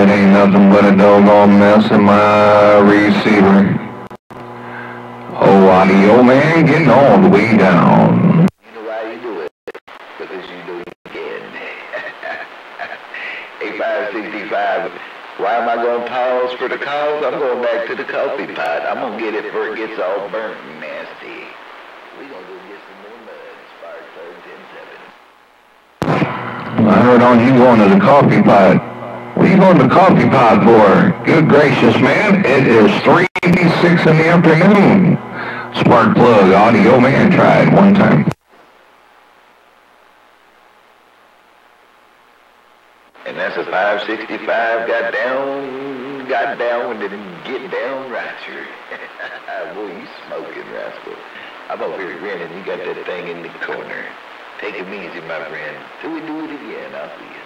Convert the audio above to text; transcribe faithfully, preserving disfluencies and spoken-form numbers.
That ain't nothing but a doggone mess in my receiver. Oh, audio man, getting all the way down. You know why you do it? Because you know you can. A five sixty-five. Why am I going to pause for the calls? I'm going back to the coffee pot. I'm going to get it before it gets all burnt and nasty. We're going to go get some more mud. Spark plug ten seven. I heard on you going to the coffee pot. What are you going to the coffee pot for? Good gracious, man. It is three six in the afternoon. Spark plug audio man tried one time. And that's a five sixty-five, got down, got down and didn't get down right here. Boy, you smoking, rascal. I'm over here grinning, you got that thing in the corner. Take it easy, my friend. Till we do it again, I'll see you.